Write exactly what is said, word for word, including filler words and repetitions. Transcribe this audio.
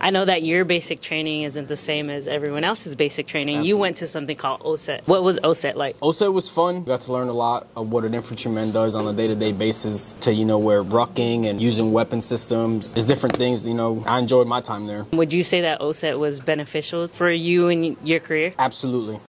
I know that your basic training isn't the same as everyone else's basic training. Absolutely. You went to something called O S U T. What was O S U T like? O S U T was fun. Got to learn a lot of what an infantryman does on a day-to-day basis to, you know, where rucking and using weapon systems is different things. You know, I enjoyed my time there. Would you say that O S U T was beneficial for you in your career? Absolutely.